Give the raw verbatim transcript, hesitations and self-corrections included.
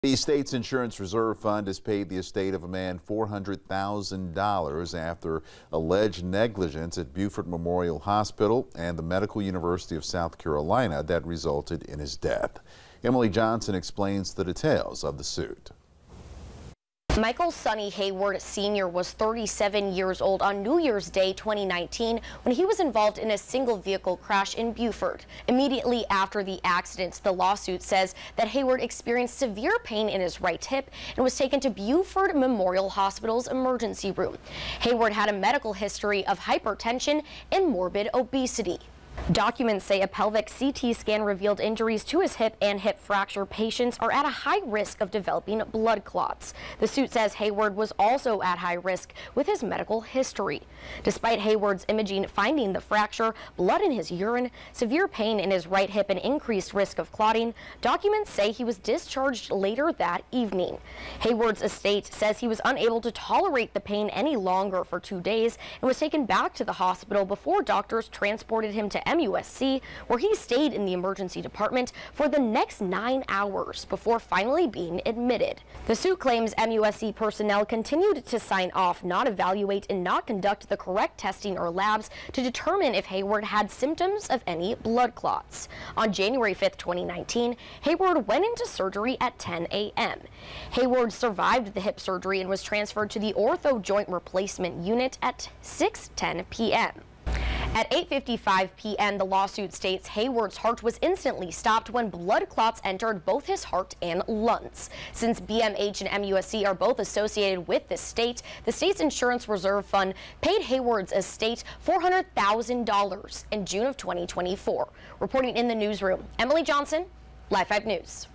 The state's insurance reserve fund has paid the estate of a man four hundred thousand dollars after alleged negligence at Beaufort Memorial Hospital and the Medical University of South Carolina that resulted in his death. Emily Johnson explains the details of the suit. Michael Sonny Hayward Senior was thirty-seven years old on New Year's Day twenty nineteen when he was involved in a single vehicle crash in Beaufort. Immediately after the accident, the lawsuit says that Hayward experienced severe pain in his right hip and was taken to Beaufort Memorial Hospital's emergency room. Hayward had a medical history of hypertension and morbid obesity. Documents say a pelvic C T scan revealed injuries to his hip and hip fracture patients are at a high risk of developing blood clots. The suit says Hayward was also at high risk with his medical history. Despite Hayward's imaging finding the fracture, blood in his urine, severe pain in his right hip, and increased risk of clotting, documents say he was discharged later that evening. Hayward's estate says he was unable to tolerate the pain any longer for two days and was taken back to the hospital before doctors transported him to M U S C, where he stayed in the emergency department for the next nine hours before finally being admitted. The suit claims M U S C personnel continued to sign off, not evaluate, and not conduct the correct testing or labs to determine if Hayward had symptoms of any blood clots. On January fifth, twenty nineteen, Hayward went into surgery at ten A M Hayward survived the hip surgery and was transferred to the ortho joint replacement unit at six ten P M At eight fifty-five P M, the lawsuit states Hayward's heart was instantly stopped when blood clots entered both his heart and lungs. Since B M H and M U S C are both associated with the state, the state's insurance reserve fund paid Hayward's estate four hundred thousand dollars in June of twenty twenty-four. Reporting in the newsroom, Emily Johnson, Live five News.